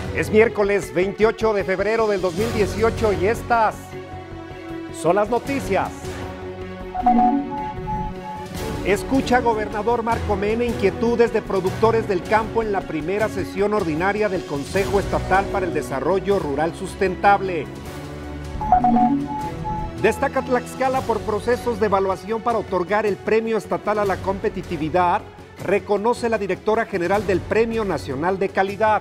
Es miércoles 28 de febrero del 2018 y estas son las noticias. Escucha gobernador Marco Mena inquietudes de productores del campo en la primera sesión ordinaria del Consejo Estatal para el Desarrollo Rural Sustentable. Destaca Tlaxcala por procesos de evaluación para otorgar el Premio Estatal a la Competitividad, reconoce la directora general del Premio Nacional de Calidad.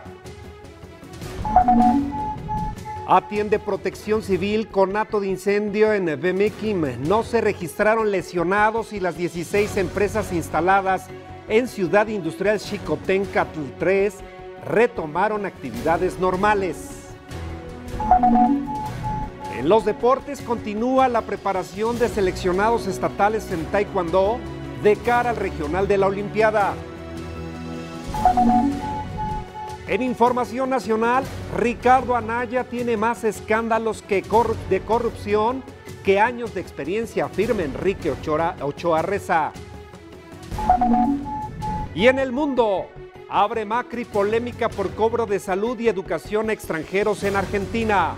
Atiende Protección Civil conato de incendio en Bemequim. No se registraron lesionados y las 16 empresas instaladas en Ciudad Industrial Xicoténcatl 3 retomaron actividades normales. En los deportes continúa la preparación de seleccionados estatales en Taekwondo de cara al regional de la Olimpiada. En información nacional, Ricardo Anaya tiene más escándalos de corrupción que años de experiencia, afirma Enrique Ochoa Reza. Y en el mundo, abre Macri polémica por cobro de salud y educación a extranjeros en Argentina.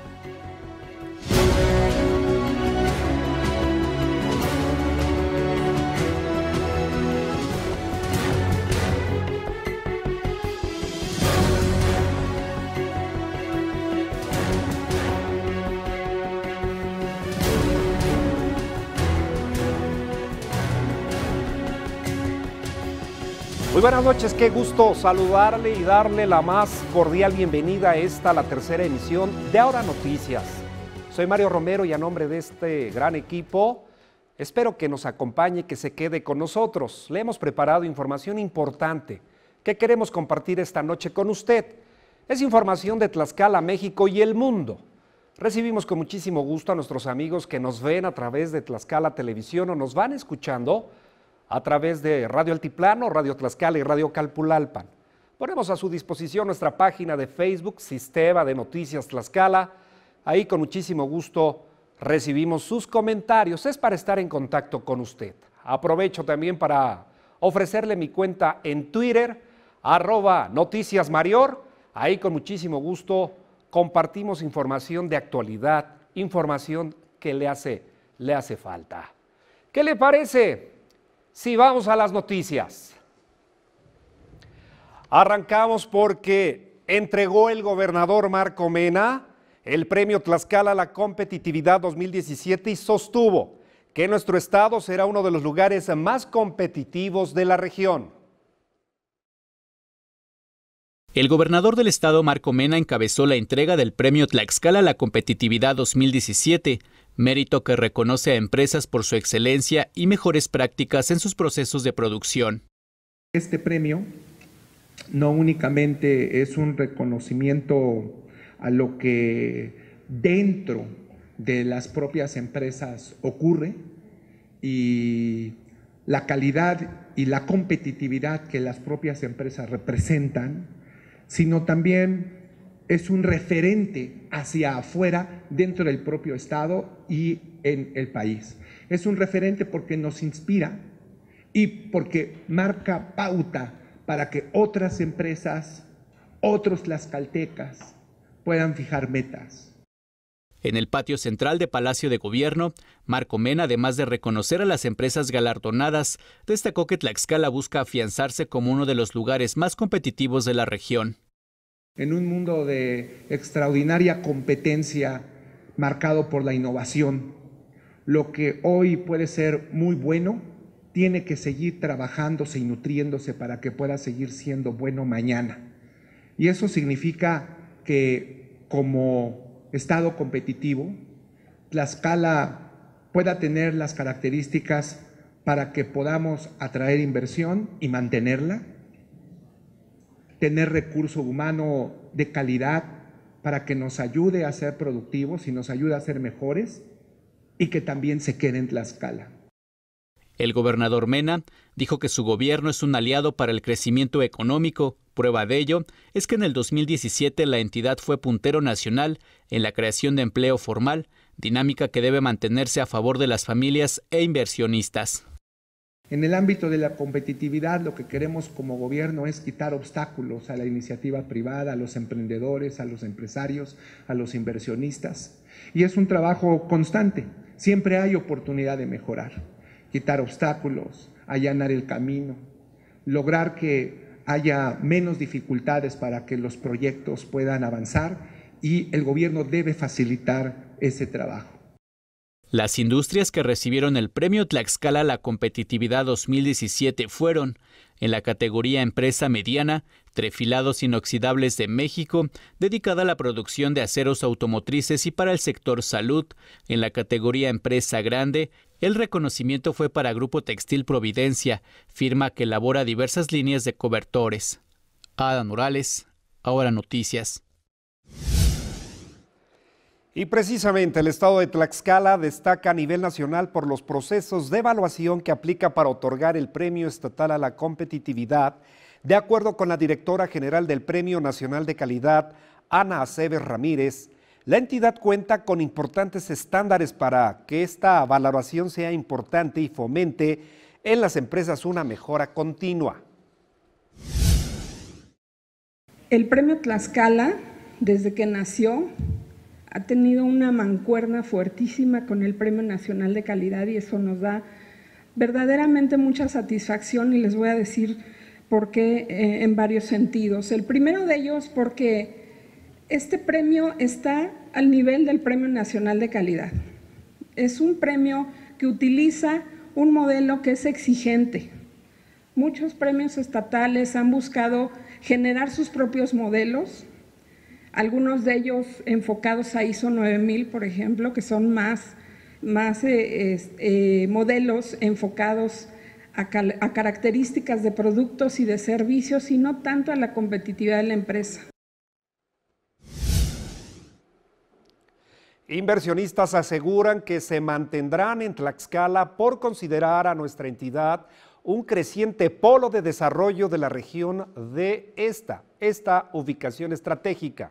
Muy buenas noches, qué gusto saludarle y darle la más cordial bienvenida a esta, la tercera emisión de Ahora Noticias. Soy Mario Romero y a nombre de este gran equipo, espero que nos acompañe, que se quede con nosotros. Le hemos preparado información importante que queremos compartir esta noche con usted. Es información de Tlaxcala, México y el mundo. Recibimos con muchísimo gusto a nuestros amigos que nos ven a través de Tlaxcala Televisión o nos van escuchando a través de Radio Altiplano, Radio Tlaxcala y Radio Calpulalpan. Ponemos a su disposición nuestra página de Facebook, Sistema de Noticias Tlaxcala. Ahí con muchísimo gusto recibimos sus comentarios. Es para estar en contacto con usted. Aprovecho también para ofrecerle mi cuenta en Twitter, @noticiasmarior. Ahí con muchísimo gusto compartimos información de actualidad, información que le hace falta. ¿Qué le parece? Sí, vamos a las noticias. Arrancamos porque entregó el gobernador Marco Mena el Premio Tlaxcala a la Competitividad 2017 y sostuvo que nuestro estado será uno de los lugares más competitivos de la región. El gobernador del estado Marco Mena encabezó la entrega del Premio Tlaxcala a la Competitividad 2017, mérito que reconoce a empresas por su excelencia y mejores prácticas en sus procesos de producción. Este premio no únicamente es un reconocimiento a lo que dentro de las propias empresas ocurre y la calidad y la competitividad que las propias empresas representan, sino también es un referente hacia afuera dentro del propio estado y en el país. Es un referente porque nos inspira y porque marca pauta para que otras empresas, otros tlaxcaltecas puedan fijar metas. En el patio central de Palacio de Gobierno, Marco Mena, además de reconocer a las empresas galardonadas, destacó que Tlaxcala busca afianzarse como uno de los lugares más competitivos de la región. En un mundo de extraordinaria competencia marcado por la innovación, lo que hoy puede ser muy bueno, tiene que seguir trabajándose y nutriéndose para que pueda seguir siendo bueno mañana. Y eso significa que como estado competitivo, Tlaxcala pueda tener las características para que podamos atraer inversión y mantenerla, tener recurso humano de calidad para que nos ayude a ser productivos y nos ayude a ser mejores y que también se quede en Tlaxcala. El gobernador Mena dijo que su gobierno es un aliado para el crecimiento económico. Prueba de ello es que en el 2017 la entidad fue puntero nacional en la creación de empleo formal, dinámica que debe mantenerse a favor de las familias e inversionistas. En el ámbito de la competitividad, lo que queremos como gobierno es quitar obstáculos a la iniciativa privada, a los emprendedores, a los empresarios, a los inversionistas. Y es un trabajo constante, siempre hay oportunidad de mejorar, quitar obstáculos, allanar el camino, lograr que haya menos dificultades para que los proyectos puedan avanzar, y el gobierno debe facilitar ese trabajo. Las industrias que recibieron el Premio Tlaxcala a la Competitividad 2017 fueron, en la categoría Empresa Mediana, Trefilados Inoxidables de México, dedicada a la producción de aceros automotrices y para el sector salud. En la categoría Empresa Grande, el reconocimiento fue para Grupo Textil Providencia, firma que elabora diversas líneas de cobertores. Adán Morales, Ahora Noticias. Y precisamente el estado de Tlaxcala destaca a nivel nacional por los procesos de evaluación que aplica para otorgar el Premio Estatal a la Competitividad. De acuerdo con la directora general del Premio Nacional de Calidad, Ana Aceves Ramírez, la entidad cuenta con importantes estándares para que esta valoración sea importante y fomente en las empresas una mejora continua. El Premio Tlaxcala, desde que nació, ha tenido una mancuerna fuertísima con el Premio Nacional de Calidad y eso nos da verdaderamente mucha satisfacción, y les voy a decir por qué en varios sentidos. El primero de ellos porque este premio está al nivel del Premio Nacional de Calidad. Es un premio que utiliza un modelo que es exigente. Muchos premios estatales han buscado generar sus propios modelos, algunos de ellos enfocados a ISO 9000, por ejemplo, que son más modelos enfocados a características de productos y de servicios y no tanto a la competitividad de la empresa. Inversionistas aseguran que se mantendrán en Tlaxcala por considerar a nuestra entidad un creciente polo de desarrollo de la región de esta ubicación estratégica.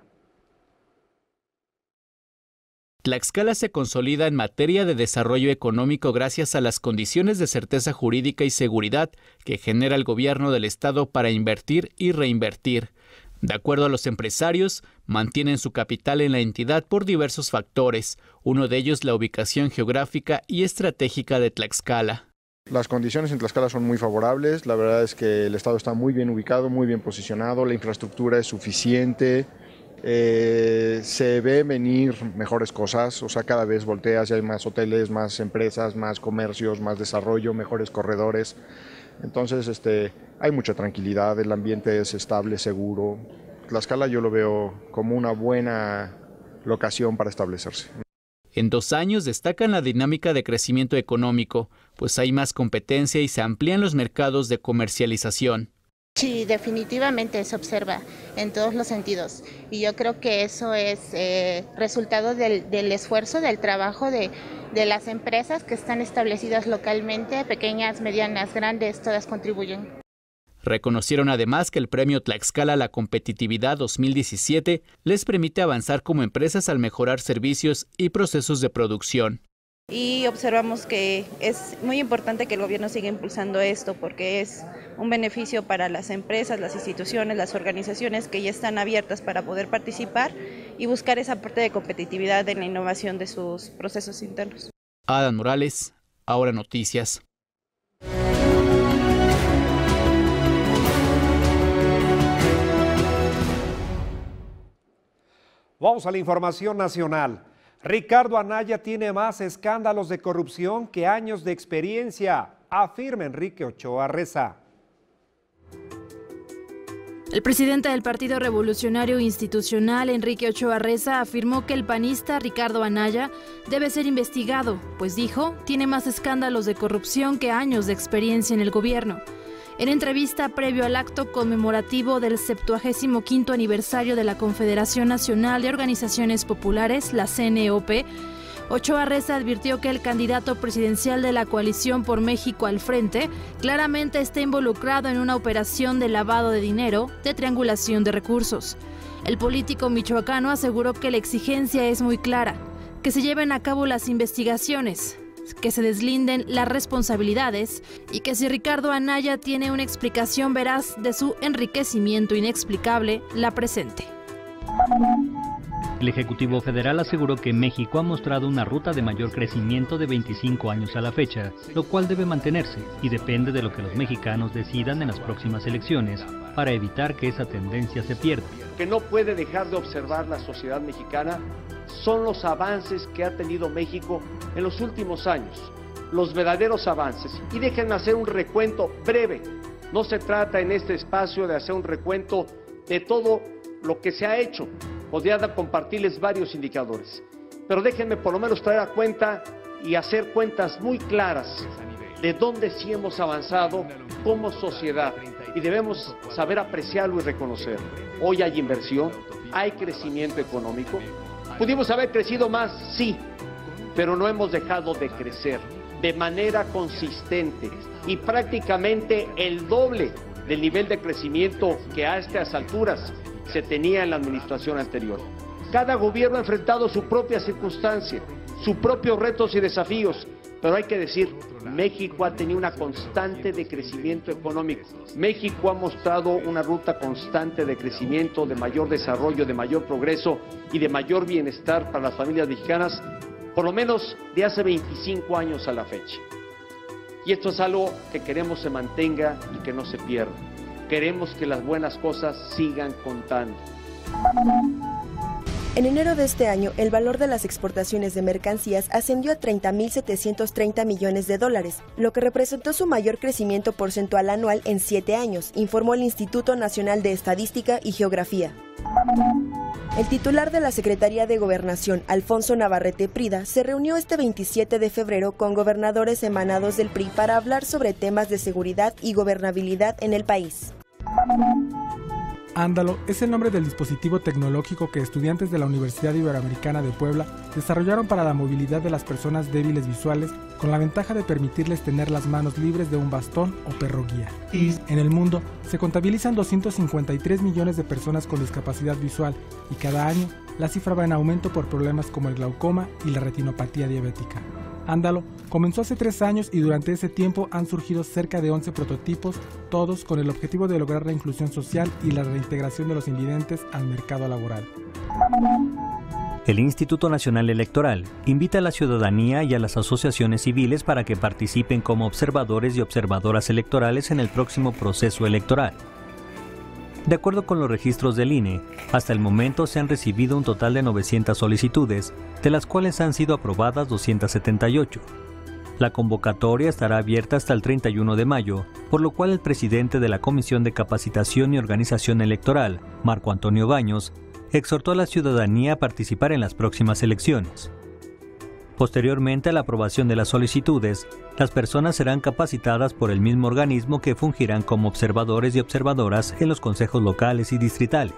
Tlaxcala se consolida en materia de desarrollo económico gracias a las condiciones de certeza jurídica y seguridad que genera el gobierno del estado para invertir y reinvertir. De acuerdo a los empresarios, mantienen su capital en la entidad por diversos factores, uno de ellos la ubicación geográfica y estratégica de Tlaxcala. Las condiciones en Tlaxcala son muy favorables, la verdad es que el estado está muy bien ubicado, muy bien posicionado, la infraestructura es suficiente. Se ve venir mejores cosas, o sea, cada vez volteas y hay más hoteles, más empresas, más comercios, más desarrollo, mejores corredores. Entonces, hay mucha tranquilidad, el ambiente es estable, seguro. Tlaxcala yo lo veo como una buena locación para establecerse. En 2 años destacan la dinámica de crecimiento económico, pues hay más competencia y se amplían los mercados de comercialización. Sí, definitivamente se observa en todos los sentidos y yo creo que eso es resultado del esfuerzo, del trabajo de las empresas que están establecidas localmente, pequeñas, medianas, grandes, todas contribuyen. Reconocieron además que el Premio Tlaxcala a la Competitividad 2017 les permite avanzar como empresas al mejorar servicios y procesos de producción. Y observamos que es muy importante que el gobierno siga impulsando esto porque es un beneficio para las empresas, las instituciones, las organizaciones que ya están abiertas para poder participar y buscar esa parte de competitividad en la innovación de sus procesos internos. Adán Morales, Ahora Noticias. Vamos a la información nacional. Ricardo Anaya tiene más escándalos de corrupción que años de experiencia, afirma Enrique Ochoa Reza. El presidente del Partido Revolucionario Institucional, Enrique Ochoa Reza, afirmó que el panista Ricardo Anaya debe ser investigado, pues dijo, tiene más escándalos de corrupción que años de experiencia en el gobierno. En entrevista previo al acto conmemorativo del 75º aniversario de la Confederación Nacional de Organizaciones Populares, la CNOP, Ochoa Reza advirtió que el candidato presidencial de la Coalición por México al Frente claramente está involucrado en una operación de lavado de dinero, de triangulación de recursos. El político michoacano aseguró que la exigencia es muy clara, que se lleven a cabo las investigaciones, que se deslinden las responsabilidades y que si Ricardo Anaya tiene una explicación veraz de su enriquecimiento inexplicable, la presente. El Ejecutivo Federal aseguró que México ha mostrado una ruta de mayor crecimiento de 25 años a la fecha, lo cual debe mantenerse y depende de lo que los mexicanos decidan en las próximas elecciones para evitar que esa tendencia se pierda. Que no puede dejar de observar la sociedad mexicana son los avances que ha tenido México en los últimos años, los verdaderos avances. Y déjenme hacer un recuento breve. No se trata en este espacio de hacer un recuento de todo lo que se ha hecho. Podría compartirles varios indicadores, pero déjenme por lo menos traer a cuenta y hacer cuentas muy claras de dónde sí hemos avanzado como sociedad y debemos saber apreciarlo y reconocerlo. Hoy hay inversión, hay crecimiento económico. ¿Pudimos haber crecido más? Sí, pero no hemos dejado de crecer de manera consistente y prácticamente el doble del nivel de crecimiento que a estas alturas se tenía en la administración anterior. Cada gobierno ha enfrentado su propia circunstancia, sus propios retos y desafíos, pero hay que decir, México ha tenido una constante de crecimiento económico. México ha mostrado una ruta constante de crecimiento, de mayor desarrollo, de mayor progreso y de mayor bienestar para las familias mexicanas, por lo menos de hace 25 años a la fecha. Y esto es algo que queremos se mantenga y que no se pierda. Queremos que las buenas cosas sigan contando. En enero de este año, el valor de las exportaciones de mercancías ascendió a 30.730 millones de dólares, lo que representó su mayor crecimiento porcentual anual en 7 años, informó el Instituto Nacional de Estadística y Geografía. El titular de la Secretaría de Gobernación, Alfonso Navarrete Prida, se reunió este 27 de febrero con gobernadores emanados del PRI para hablar sobre temas de seguridad y gobernabilidad en el país. Ándalo es el nombre del dispositivo tecnológico que estudiantes de la Universidad Iberoamericana de Puebla desarrollaron para la movilidad de las personas débiles visuales, con la ventaja de permitirles tener las manos libres de un bastón o perro guía. En el mundo se contabilizan 253 millones de personas con discapacidad visual y cada año la cifra va en aumento por problemas como el glaucoma y la retinopatía diabética. Ándalo comenzó hace 3 años y durante ese tiempo han surgido cerca de 11 prototipos, todos con el objetivo de lograr la inclusión social y la reintegración de los invidentes al mercado laboral. El Instituto Nacional Electoral invita a la ciudadanía y a las asociaciones civiles para que participen como observadores y observadoras electorales en el próximo proceso electoral. De acuerdo con los registros del INE, hasta el momento se han recibido un total de 900 solicitudes, de las cuales han sido aprobadas 278. La convocatoria estará abierta hasta el 31 de mayo, por lo cual el presidente de la Comisión de Capacitación y Organización Electoral, Marco Antonio Baños, exhortó a la ciudadanía a participar en las próximas elecciones. Posteriormente a la aprobación de las solicitudes, las personas serán capacitadas por el mismo organismo que fungirán como observadores y observadoras en los consejos locales y distritales.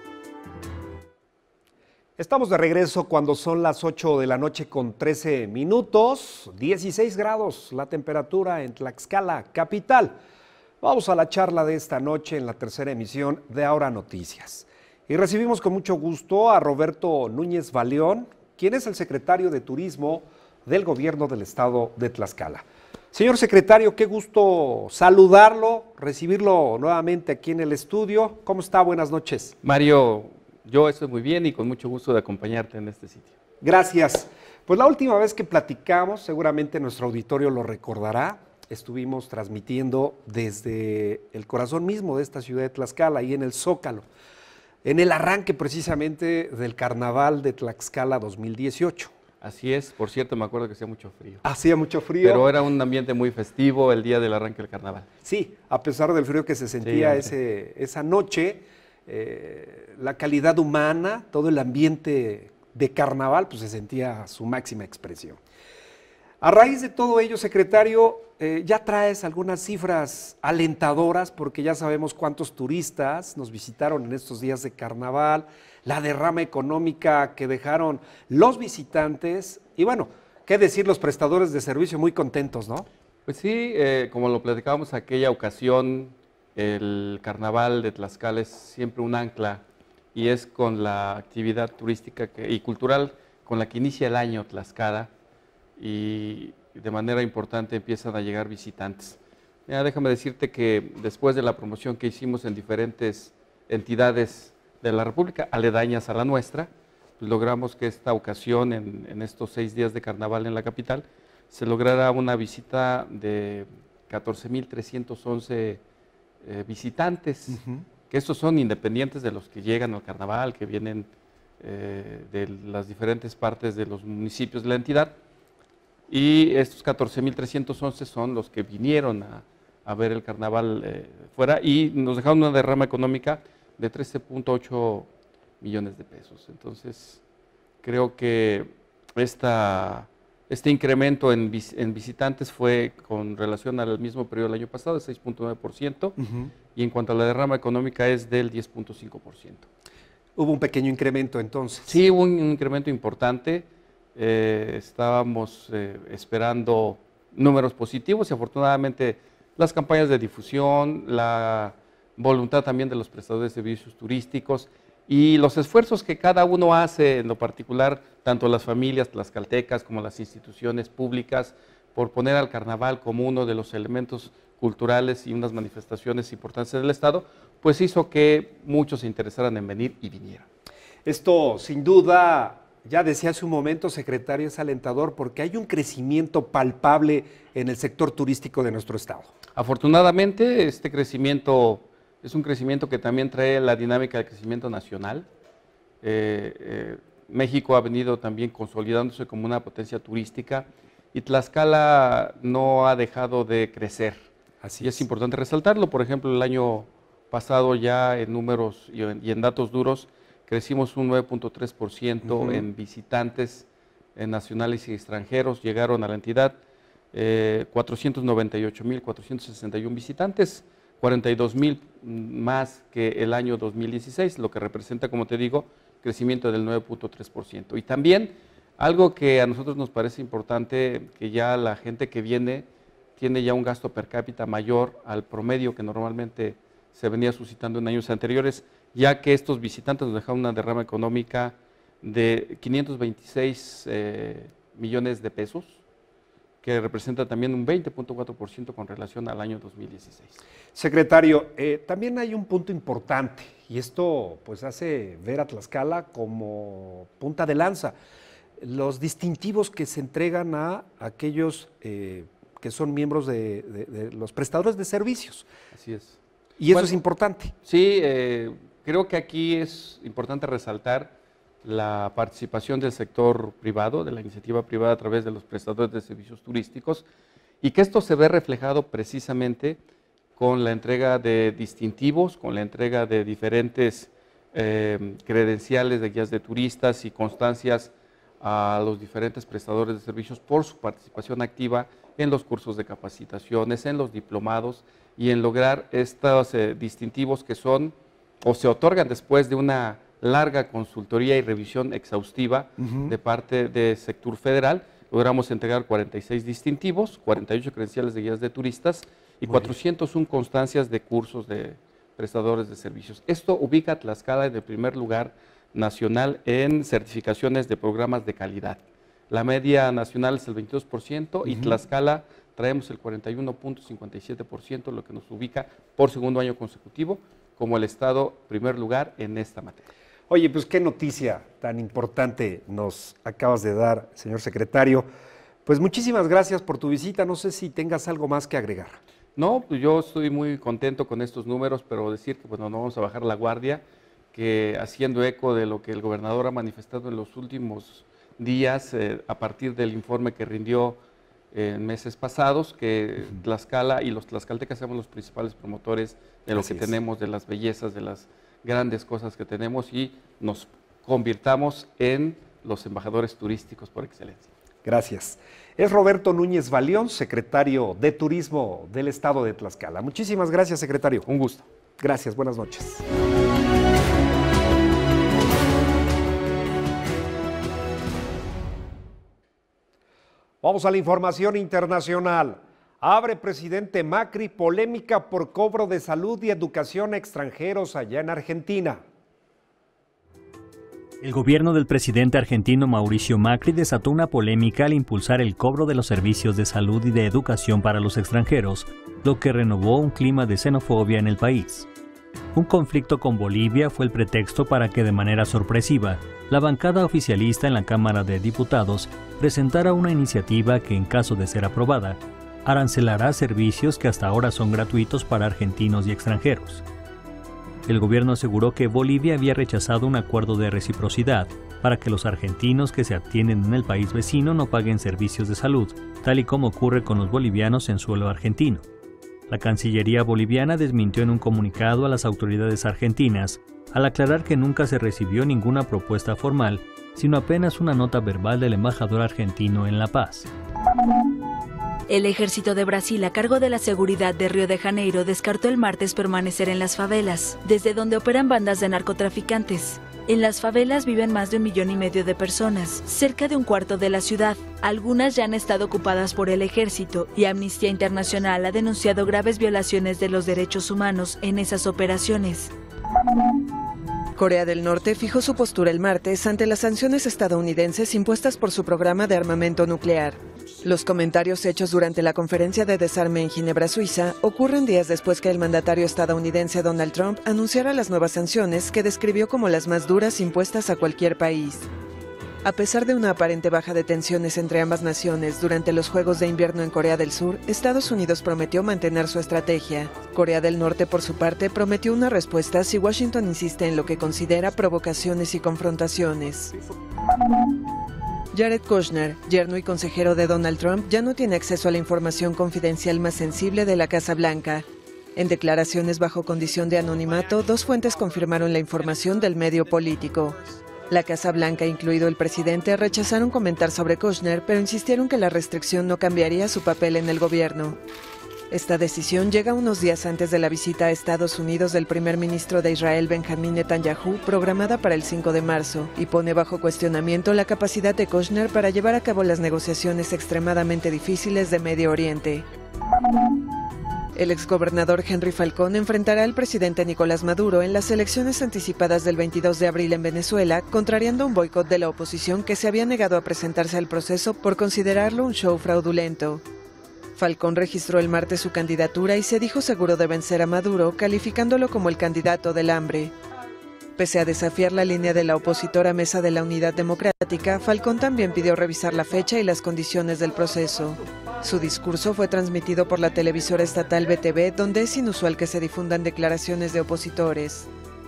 Estamos de regreso cuando son las 8 de la noche con 13 minutos, 16 grados la temperatura en Tlaxcala, capital. Vamos a la charla de esta noche en la tercera emisión de Ahora Noticias. Y recibimos con mucho gusto a Roberto Núñez Baleón, quien es el secretario de Turismo del Gobierno del Estado de Tlaxcala. Señor secretario, qué gusto saludarlo, recibirlo nuevamente aquí en el estudio. ¿Cómo está? Buenas noches. Mario, yo estoy muy bien y con mucho gusto de acompañarte en este sitio. Gracias. Pues la última vez que platicamos, seguramente nuestro auditorio lo recordará, estuvimos transmitiendo desde el corazón mismo de esta ciudad de Tlaxcala, ahí en el Zócalo, en el arranque precisamente del Carnaval de Tlaxcala 2018. Así es, por cierto, me acuerdo que hacía mucho frío. Hacía mucho frío. Pero era un ambiente muy festivo el día del arranque del carnaval. Sí, a pesar del frío que se sentía esa noche, la calidad humana, todo el ambiente de carnaval, pues se sentía a su máxima expresión. A raíz de todo ello, secretario, ya traes algunas cifras alentadoras porque ya sabemos cuántos turistas nos visitaron en estos días de carnaval, la derrama económica que dejaron los visitantes y bueno, qué decir los prestadores de servicio muy contentos, ¿no? Pues sí, como lo platicábamos aquella ocasión, el carnaval de Tlaxcala es siempre un ancla y es con la actividad turística y cultural con la que inicia el año Tlaxcala. Y de manera importante empiezan a llegar visitantes. Mira, déjame decirte que después de la promoción que hicimos en diferentes entidades de la República, aledañas a la nuestra, pues logramos que esta ocasión, en estos 6 días de carnaval en la capital, se lograra una visita de 14,311 visitantes, que estos son independientes de los que llegan al carnaval, que vienen de las diferentes partes de los municipios de la entidad, y estos 14,311 son los que vinieron a ver el carnaval fuera, y nos dejaron una derrama económica de 13.8 millones de pesos. Entonces, creo que este incremento en visitantes fue con relación al mismo periodo del año pasado, de 6.9%, y en cuanto a la derrama económica es del 10.5%. ¿Hubo un pequeño incremento entonces? Sí, hubo un incremento importante. Estábamos esperando números positivos y afortunadamente las campañas de difusión, la voluntad también de los prestadores de servicios turísticos y los esfuerzos que cada uno hace en lo particular, tanto las familias tlaxcaltecas como las instituciones públicas, por poner al carnaval como uno de los elementos culturales y unas manifestaciones importantes del Estado, pues hizo que muchos se interesaran en venir y vinieran. Esto, sin duda, ya decía hace un momento, secretario, es alentador porque hay un crecimiento palpable en el sector turístico de nuestro Estado. Afortunadamente, este crecimiento es un crecimiento que también trae la dinámica de crecimiento nacional. México ha venido también consolidándose como una potencia turística y Tlaxcala no ha dejado de crecer. Así es importante resaltarlo. Por ejemplo, el año pasado ya en números y en datos duros crecimos un 9.3% en visitantes nacionales y extranjeros. Llegaron a la entidad 498,461 visitantes, 42,000 más que el año 2016, lo que representa, como te digo, crecimiento del 9.3%. Y también algo que a nosotros nos parece importante, que ya la gente que viene tiene ya un gasto per cápita mayor al promedio que normalmente se venía suscitando en años anteriores, ya que estos visitantes nos dejaron una derrama económica de 526 millones de pesos, que representa también un 20.4% con relación al año 2016. Secretario, también hay un punto importante, y esto pues hace ver a Tlaxcala como punta de lanza, los distintivos que se entregan a aquellos que son miembros de los prestadores de servicios. Así es. Y eso es importante. Sí, creo que aquí es importante resaltar la participación del sector privado, de la iniciativa privada a través de los prestadores de servicios turísticos, y que esto se ve reflejado precisamente con la entrega de distintivos, con la entrega de diferentes credenciales de guías de turistas y constancias a los diferentes prestadores de servicios por su participación activa en los cursos de capacitaciones, en los diplomados y en lograr estos distintivos que son o se otorgan después de una larga consultoría y revisión exhaustiva de parte del sector federal. Logramos entregar 46 distintivos, 48 credenciales de guías de turistas y 401 constancias de cursos de prestadores de servicios. Esto ubica a Tlaxcala en el primer lugar nacional en certificaciones de programas de calidad. La media nacional es el 22% y Tlaxcala traemos el 41.57%, lo que nos ubica por segundo año consecutivo como el Estado primer lugar en esta materia. Oye, pues qué noticia tan importante nos acabas de dar, señor secretario. Pues muchísimas gracias por tu visita. No sé si tengas algo más que agregar. No, pues yo estoy muy contento con estos números, pero decir que bueno, no vamos a bajar la guardia, que haciendo eco de lo que el gobernador ha manifestado en los últimos días, a partir del informe que rindió en meses pasados, que Tlaxcala y los tlaxcaltecas seamos los principales promotores de lo que tenemos, de las bellezas, de las grandes cosas que tenemos y nos convirtamos en los embajadores turísticos por excelencia. Gracias. Es Roberto Núñez Balión, secretario de Turismo del Estado de Tlaxcala. Muchísimas gracias, secretario. Un gusto. Gracias, buenas noches. Vamos a la información internacional. Abre presidente Macri polémica por cobro de salud y educación a extranjeros allá en Argentina. El gobierno del presidente argentino Mauricio Macri desató una polémica al impulsar el cobro de los servicios de salud y de educación para los extranjeros, lo que renovó un clima de xenofobia en el país. Un conflicto con Bolivia fue el pretexto para que de manera sorpresiva, la bancada oficialista en la Cámara de Diputados presentara una iniciativa que, en caso de ser aprobada, arancelará servicios que hasta ahora son gratuitos para argentinos y extranjeros. El gobierno aseguró que Bolivia había rechazado un acuerdo de reciprocidad para que los argentinos que se atienden en el país vecino no paguen servicios de salud, tal y como ocurre con los bolivianos en suelo argentino. La Cancillería boliviana desmintió en un comunicado a las autoridades argentinas al aclarar que nunca se recibió ninguna propuesta formal, sino apenas una nota verbal del embajador argentino en La Paz. El ejército de Brasil, a cargo de la seguridad de Río de Janeiro, descartó el martes permanecer en las favelas, desde donde operan bandas de narcotraficantes. En las favelas viven más de 1,5 millones de personas, cerca de un cuarto de la ciudad. Algunas ya han estado ocupadas por el ejército y Amnistía Internacional ha denunciado graves violaciones de los derechos humanos en esas operaciones. Corea del Norte fijó su postura el martes ante las sanciones estadounidenses impuestas por su programa de armamento nuclear. Los comentarios hechos durante la conferencia de desarme en Ginebra, Suiza, ocurren días después que el mandatario estadounidense Donald Trump anunciara las nuevas sanciones que describió como las más duras impuestas a cualquier país. A pesar de una aparente baja de tensiones entre ambas naciones durante los Juegos de Invierno en Corea del Sur, Estados Unidos prometió mantener su estrategia. Corea del Norte, por su parte, prometió una respuesta si Washington insiste en lo que considera provocaciones y confrontaciones. Jared Kushner, yerno y consejero de Donald Trump, ya no tiene acceso a la información confidencial más sensible de la Casa Blanca. En declaraciones bajo condición de anonimato, 2 fuentes confirmaron la información del medio político. La Casa Blanca, incluido el presidente, rechazaron comentar sobre Kushner, pero insistieron que la restricción no cambiaría su papel en el gobierno. Esta decisión llega unos días antes de la visita a Estados Unidos del primer ministro de Israel, Benjamín Netanyahu, programada para el 5 de marzo, y pone bajo cuestionamiento la capacidad de Kushner para llevar a cabo las negociaciones extremadamente difíciles de Medio Oriente. El exgobernador Henry Falcón enfrentará al presidente Nicolás Maduro en las elecciones anticipadas del 22 de abril en Venezuela, contrariando un boicot de la oposición que se había negado a presentarse al proceso por considerarlo un show fraudulento. Falcón registró el martes su candidatura y se dijo seguro de vencer a Maduro, calificándolo como el candidato del hambre. Pese a desafiar la línea de la opositora Mesa de la Unidad Democrática, Falcón también pidió revisar la fecha y las condiciones del proceso. Su discurso fue transmitido por la televisora estatal BTV, donde es inusual que se difundan declaraciones de opositores.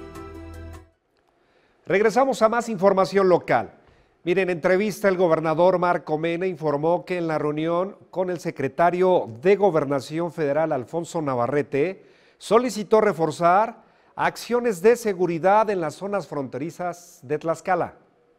Regresamos a más información local. Miren, en entrevista el gobernador Marco Mena informó que en la reunión con el secretario de Gobernación Federal, Alfonso Navarrete, solicitó reforzar acciones de seguridad en las zonas fronterizas de Tlaxcala.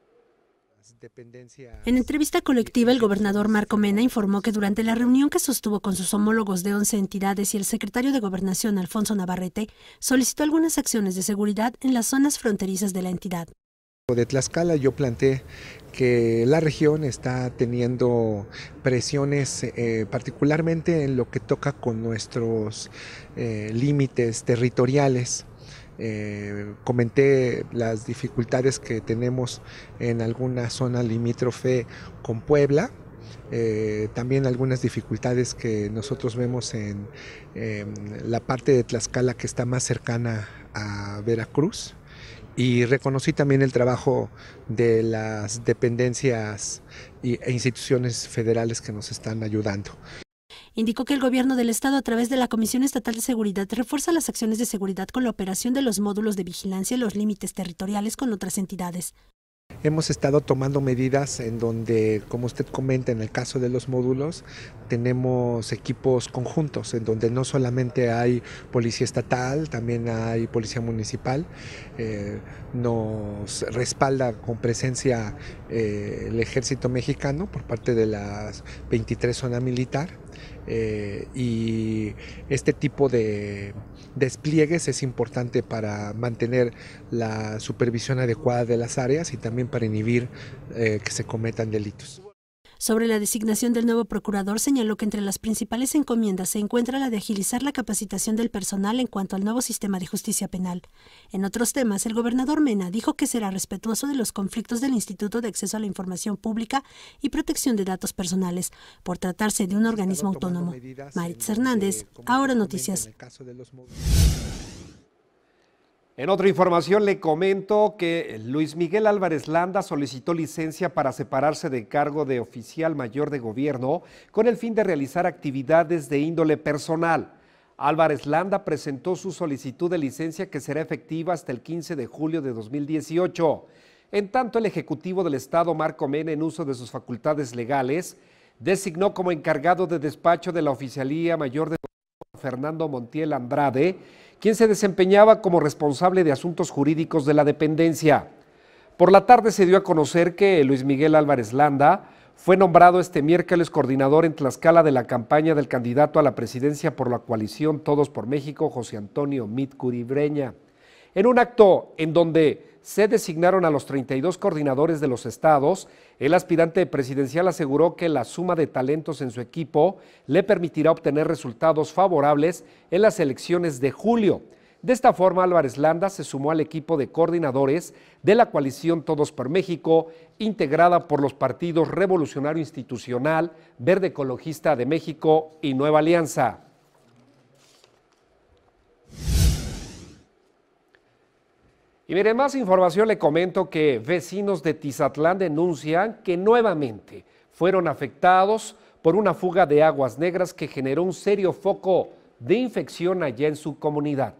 En entrevista colectiva, el gobernador Marco Mena informó que durante la reunión que sostuvo con sus homólogos de 11 entidades y el secretario de Gobernación, Alfonso Navarrete, solicitó algunas acciones de seguridad en las zonas fronterizas de la entidad. De Tlaxcala yo planteé que la región está teniendo presiones particularmente en lo que toca con nuestros límites territoriales. Comenté las dificultades que tenemos en alguna zona limítrofe con Puebla, también algunas dificultades que nosotros vemos en la parte de Tlaxcala que está más cercana a Veracruz. Y reconocí también el trabajo de las dependencias e instituciones federales que nos están ayudando. Indicó que el gobierno del estado, a través de la Comisión Estatal de Seguridad, refuerza las acciones de seguridad con la operación de los módulos de vigilancia en los límites territoriales con otras entidades. Hemos estado tomando medidas en donde, como usted comenta, en el caso de los módulos, tenemos equipos conjuntos, en donde no solamente hay policía estatal, también hay policía municipal. Nos respalda con presencia el ejército mexicano por parte de las 23 zona militar. Y este tipo de despliegues es importante para mantener la supervisión adecuada de las áreas y también para inhibir que se cometan delitos. Sobre la designación del nuevo procurador, señaló que entre las principales encomiendas se encuentra la de agilizar la capacitación del personal en cuanto al nuevo sistema de justicia penal. En otros temas, el gobernador Mena dijo que será respetuoso de los conflictos del Instituto de Acceso a la Información Pública y Protección de Datos Personales, por tratarse de un organismo autónomo. Maritza Hernández, Ahora Noticias. En otra información le comento que Luis Miguel Álvarez Landa solicitó licencia para separarse del cargo de oficial mayor de gobierno con el fin de realizar actividades de índole personal. Álvarez Landa presentó su solicitud de licencia que será efectiva hasta el 15 de julio de 2018. En tanto, el Ejecutivo del Estado, Marco Mena, en uso de sus facultades legales, designó como encargado de despacho de la Oficialía Mayor de Gobierno Fernando Montiel Andrade, quien se desempeñaba como responsable de asuntos jurídicos de la dependencia. Por la tarde se dio a conocer que Luis Miguel Álvarez Landa fue nombrado este miércoles coordinador en Tlaxcala de la campaña del candidato a la presidencia por la coalición Todos por México, José Antonio Meade Curibreña. En un acto en donde se designaron a los 32 coordinadores de los estados, el aspirante presidencial aseguró que la suma de talentos en su equipo le permitirá obtener resultados favorables en las elecciones de julio. De esta forma, Álvarez Landa se sumó al equipo de coordinadores de la coalición Todos por México, integrada por los partidos Revolucionario Institucional, Verde Ecologista de México y Nueva Alianza. Y mire, más información le comento que vecinos de Tizatlán denuncian que nuevamente fueron afectados por una fuga de aguas negras que generó un serio foco de infección allá en su comunidad.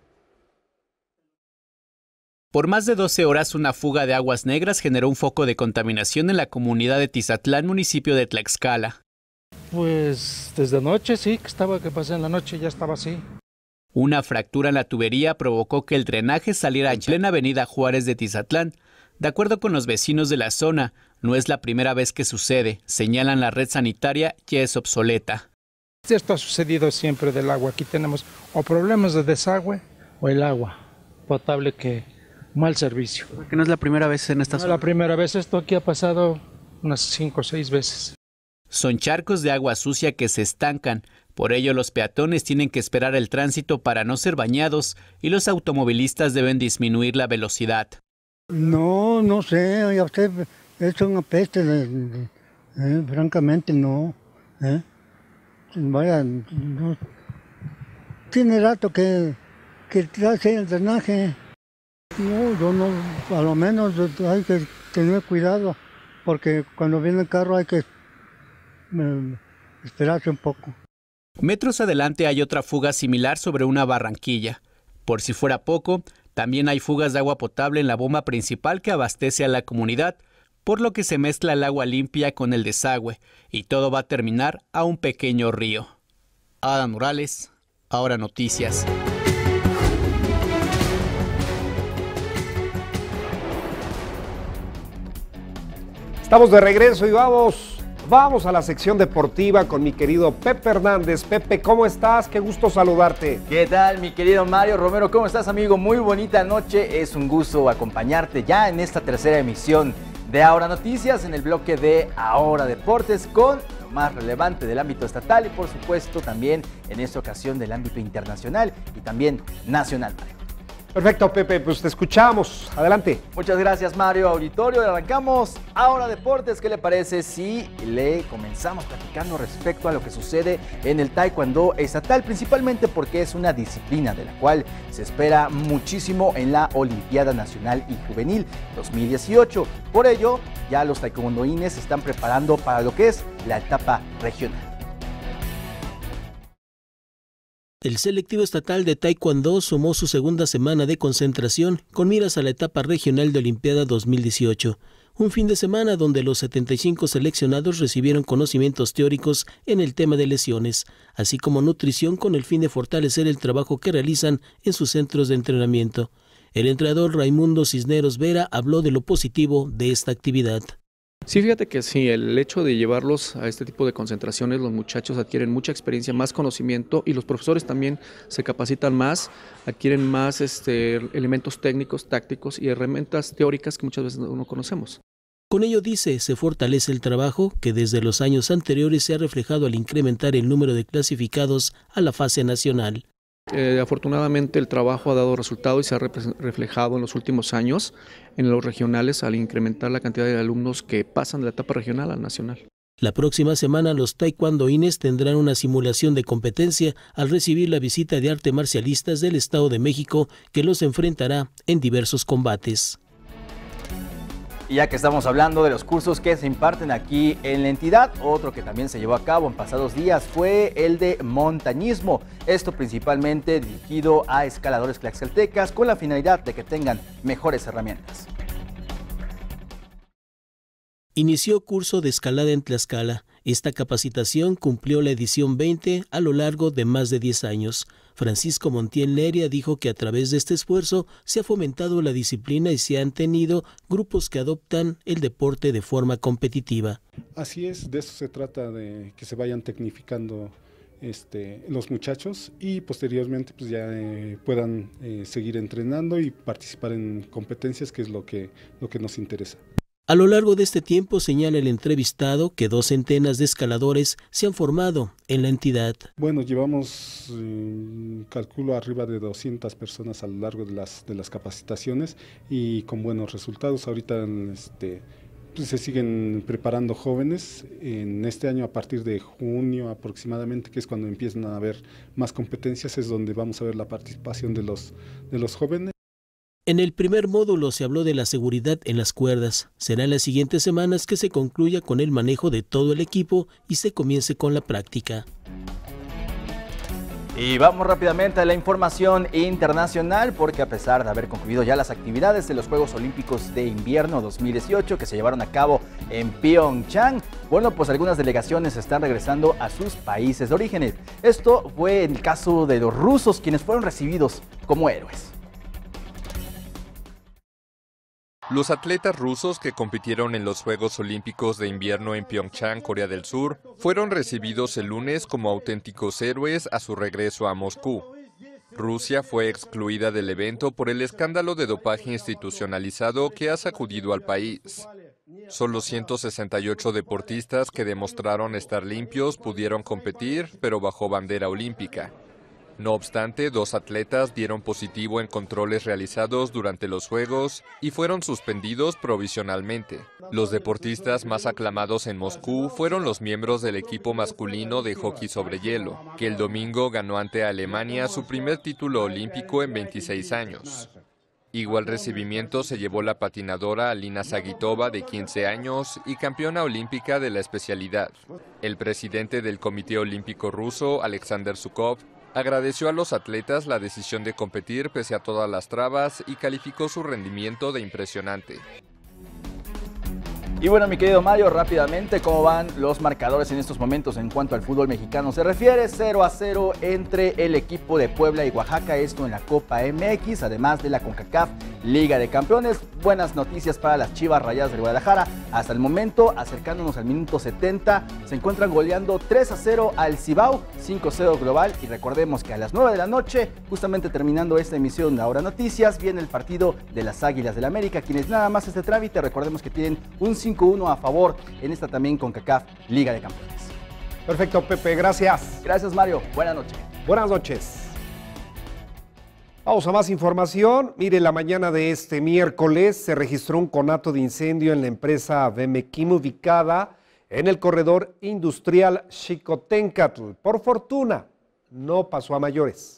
Por más de 12 horas, una fuga de aguas negras generó un foco de contaminación en la comunidad de Tizatlán, municipio de Tlaxcala. Pues desde anoche sí, que pasé en la noche, ya estaba así. Una fractura en la tubería provocó que el drenaje saliera en plena avenida Juárez de Tizatlán. De acuerdo con los vecinos de la zona, no es la primera vez que sucede. Señalan la red sanitaria ya es obsoleta. Esto ha sucedido siempre del agua. Aquí tenemos o problemas de desagüe o el agua potable que mal servicio. ¿Que no es la primera vez en esta zona? No es la primera vez, esto aquí ha pasado unas 5 o 6 veces. Son charcos de agua sucia que se estancan. Por ello, los peatones tienen que esperar el tránsito para no ser bañados y los automovilistas deben disminuir la velocidad. No sé, ya usted es una peste, francamente no. Vaya, no. Tiene rato que hace el drenaje. No, yo no, a lo menos hay que tener cuidado, porque cuando viene el carro hay que esperarse un poco. Metros adelante hay otra fuga similar sobre una barranquilla. Por si fuera poco, también hay fugas de agua potable en la bomba principal que abastece a la comunidad, por lo que se mezcla el agua limpia con el desagüe y todo va a terminar a un pequeño río. Ada Morales, Ahora Noticias. Estamos de regreso y vamos a la sección deportiva con mi querido Pepe Hernández. Pepe, ¿cómo estás? Qué gusto saludarte. ¿Qué tal, mi querido Mario Romero? ¿Cómo estás, amigo? Muy bonita noche. Es un gusto acompañarte ya en esta tercera emisión de Ahora Noticias, en el bloque de Ahora Deportes, con lo más relevante del ámbito estatal y, por supuesto, también en esta ocasión del ámbito internacional y también nacional, Mario. Perfecto, Pepe, pues te escuchamos. Adelante. Muchas gracias, Mario. Auditorio, arrancamos Ahora Deportes. ¿Qué le parece si le comenzamos platicando respecto a lo que sucede en el taekwondo estatal? Principalmente porque es una disciplina de la cual se espera muchísimo en la Olimpiada Nacional y Juvenil 2018. Por ello, ya los taekwondoines se están preparando para lo que es la etapa regional. El selectivo estatal de Taekwondo sumó su segunda semana de concentración con miras a la etapa regional de Olimpiada 2018, un fin de semana donde los 75 seleccionados recibieron conocimientos teóricos en el tema de lesiones, así como nutrición con el fin de fortalecer el trabajo que realizan en sus centros de entrenamiento. El entrenador Raimundo Cisneros Vera habló de lo positivo de esta actividad. Sí, fíjate que sí, el hecho de llevarlos a este tipo de concentraciones, los muchachos adquieren mucha experiencia, más conocimiento y los profesores también se capacitan más, adquieren más elementos técnicos, tácticos y herramientas teóricas que muchas veces no conocemos. Con ello, dice, se fortalece el trabajo que desde los años anteriores se ha reflejado al incrementar el número de clasificados a la fase nacional. Afortunadamente el trabajo ha dado resultado y se ha reflejado en los últimos años en los regionales al incrementar la cantidad de alumnos que pasan de la etapa regional a la nacional. La próxima semana los taekwondoines tendrán una simulación de competencia al recibir la visita de artes marcialistas del Estado de México que los enfrentará en diversos combates. Y ya que estamos hablando de los cursos que se imparten aquí en la entidad, otro que también se llevó a cabo en pasados días fue el de montañismo. Esto principalmente dirigido a escaladores tlaxcaltecas con la finalidad de que tengan mejores herramientas. Inició curso de escalada en Tlaxcala. Esta capacitación cumplió la edición 20 a lo largo de más de 10 años. Francisco Montiel Neria dijo que a través de este esfuerzo se ha fomentado la disciplina y se han tenido grupos que adoptan el deporte de forma competitiva. Así es, de eso se trata, de que se vayan tecnificando los muchachos y posteriormente pues ya puedan seguir entrenando y participar en competencias, que es lo que nos interesa. A lo largo de este tiempo, señala el entrevistado, que 2 centenas de escaladores se han formado en la entidad. Bueno, llevamos, calculo, arriba de 200 personas a lo largo de las capacitaciones y con buenos resultados. Ahorita pues se siguen preparando jóvenes. En este año, a partir de junio aproximadamente, que es cuando empiezan a haber más competencias, es donde vamos a ver la participación de los jóvenes. En el primer módulo se habló de la seguridad en las cuerdas. Será en las siguientes semanas que se concluya con el manejo de todo el equipo y se comience con la práctica. Y vamos rápidamente a la información internacional, porque a pesar de haber concluido ya las actividades de los Juegos Olímpicos de Invierno 2018 que se llevaron a cabo en Pyeongchang, bueno, pues algunas delegaciones están regresando a sus países de orígenes. Esto fue el caso de los rusos, quienes fueron recibidos como héroes. Los atletas rusos que compitieron en los Juegos Olímpicos de Invierno en Pyeongchang, Corea del Sur, fueron recibidos el lunes como auténticos héroes a su regreso a Moscú. Rusia fue excluida del evento por el escándalo de dopaje institucionalizado que ha sacudido al país. Solo 168 deportistas que demostraron estar limpios pudieron competir, pero bajo bandera olímpica. No obstante, 2 atletas dieron positivo en controles realizados durante los Juegos y fueron suspendidos provisionalmente. Los deportistas más aclamados en Moscú fueron los miembros del equipo masculino de hockey sobre hielo, que el domingo ganó ante Alemania su primer título olímpico en 26 años. Igual recibimiento se llevó la patinadora Alina Sagitova, de 15 años y campeona olímpica de la especialidad. El presidente del Comité Olímpico Ruso, Alexander Zhukov, agradeció a los atletas la decisión de competir pese a todas las trabas y calificó su rendimiento de impresionante. Y bueno, mi querido Mario, rápidamente, ¿cómo van los marcadores en estos momentos en cuanto al fútbol mexicano se refiere? 0-0 entre el equipo de Puebla y Oaxaca, esto en la Copa MX, además de la CONCACAF Liga de Campeones. Buenas noticias para las Chivas Rayadas de Guadalajara. Hasta el momento, acercándonos al minuto 70, se encuentran goleando 3-0 al Cibao, 5-0 global. Y recordemos que a las 9 de la noche, justamente terminando esta emisión de Ahora Noticias, viene el partido de las Águilas del América, quienes nada más este trámite, recordemos que tienen un 5-1 a favor en esta también CONCACAF Liga de Campeones. Perfecto, Pepe, gracias. Gracias, Mario. Buenas noches. Buenas noches. Vamos a más información. Mire, la mañana de este miércoles se registró un conato de incendio en la empresa Bemequim ubicada en el corredor industrial Xicoténcatl. Por fortuna, no pasó a mayores.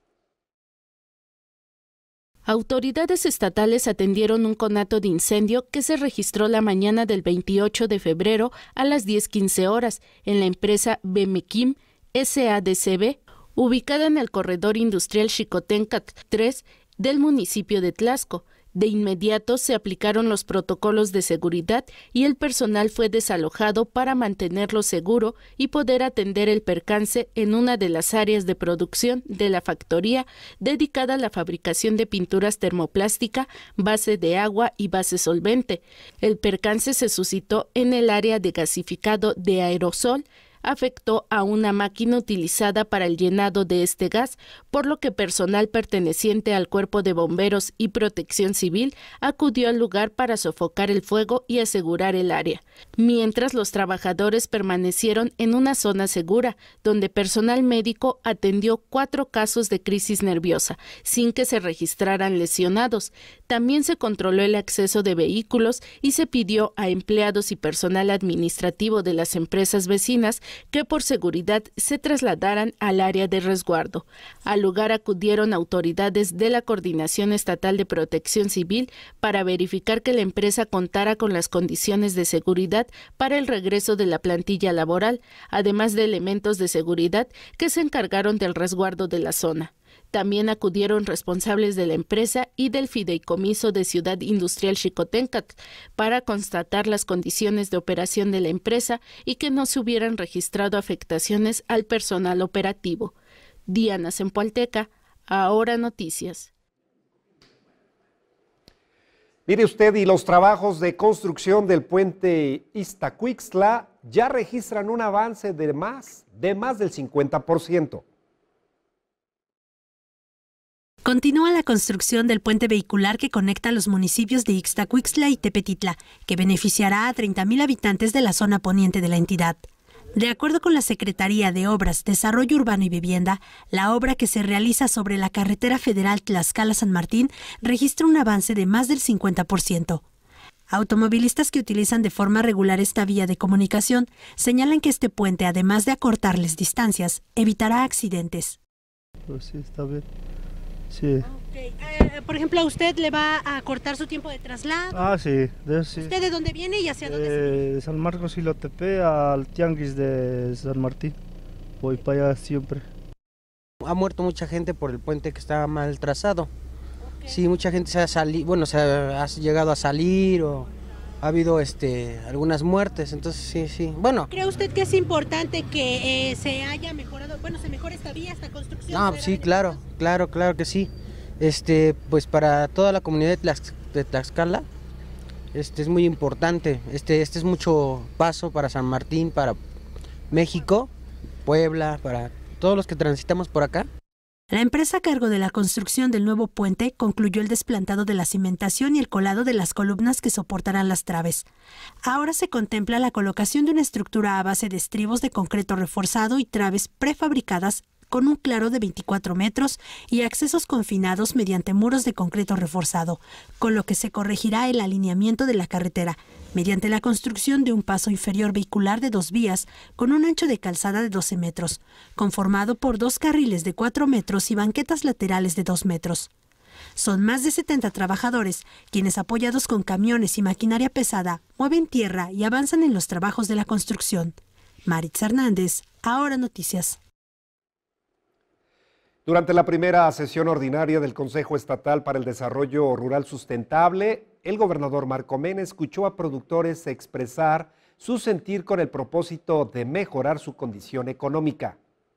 Autoridades estatales atendieron un conato de incendio que se registró la mañana del 28 de febrero a las 10:15 horas en la empresa Bemequim SADCB, ubicada en el corredor industrial Xicoténcatl 3 del municipio de Tlaxco. De inmediato se aplicaron los protocolos de seguridad y el personal fue desalojado para mantenerlo seguro y poder atender el percance en una de las áreas de producción de la factoría dedicada a la fabricación de pinturas termoplástica, base de agua y base solvente. El percance se suscitó en el área de gasificado de aerosol, afectó a una máquina utilizada para el llenado de este gas, por lo que personal perteneciente al Cuerpo de Bomberos y Protección Civil acudió al lugar para sofocar el fuego y asegurar el área, mientras los trabajadores permanecieron en una zona segura, donde personal médico atendió 4 casos de crisis nerviosa, sin que se registraran lesionados. También se controló el acceso de vehículos y se pidió a empleados y personal administrativo de las empresas vecinas que por seguridad se trasladaran al área de resguardo. Al lugar acudieron autoridades de la Coordinación Estatal de Protección Civil para verificar que la empresa contara con las condiciones de seguridad para el regreso de la plantilla laboral, además de elementos de seguridad que se encargaron del resguardo de la zona. También acudieron responsables de la empresa y del Fideicomiso de Ciudad Industrial Xicoténcatl para constatar las condiciones de operación de la empresa y que no se hubieran registrado afectaciones al personal operativo. Diana Zempoalteca, Ahora Noticias. Mire usted, y los trabajos de construcción del puente Iztacuixtla ya registran un avance de más del 50%. Continúa la construcción del puente vehicular que conecta los municipios de Ixtacuixtla y Tepetitla, que beneficiará a 30,000 habitantes de la zona poniente de la entidad. De acuerdo con la Secretaría de Obras, Desarrollo Urbano y Vivienda, la obra que se realiza sobre la carretera federal Tlaxcala-San Martín registra un avance de más del 50%. Automovilistas que utilizan de forma regular esta vía de comunicación señalan que este puente, además de acortarles distancias, evitará accidentes. Pues sí, está bien. Sí. Okay. Por ejemplo, ¿a usted le va a cortar su tiempo de traslado? Ah, sí, sí. ¿Usted de dónde viene y hacia dónde se dirige? De San Marcos y Lotepe al Tianguis de San Martín. Voy para allá siempre. Ha muerto mucha gente por el puente que está mal trazado. Okay. Sí, mucha gente se ha llegado a salir o ha habido algunas muertes, entonces sí. Bueno. ¿Cree usted que es importante que se haya mejorado, se mejore esta vía, esta construcción? No, sí, claro que sí. Pues para toda la comunidad de Tlaxcala, es muy importante. Este es mucho paso para San Martín, para México, Puebla, para todos los que transitamos por acá. La empresa a cargo de la construcción del nuevo puente concluyó el desplantado de la cimentación y el colado de las columnas que soportarán las traves. Ahora se contempla la colocación de una estructura a base de estribos de concreto reforzado y traves prefabricadas con un claro de 24 metros y accesos confinados mediante muros de concreto reforzado, con lo que se corregirá el alineamiento de la carretera, mediante la construcción de un paso inferior vehicular de 2 vías con un ancho de calzada de 12 metros, conformado por 2 carriles de 4 metros y banquetas laterales de 2 metros. Son más de 70 trabajadores, quienes apoyados con camiones y maquinaria pesada, mueven tierra y avanzan en los trabajos de la construcción. Maritza Hernández, Ahora Noticias. Durante la primera sesión ordinaria del Consejo Estatal para el Desarrollo Rural Sustentable, el gobernador Marco Mena escuchó a productores expresar su sentir con el propósito de mejorar su condición económica.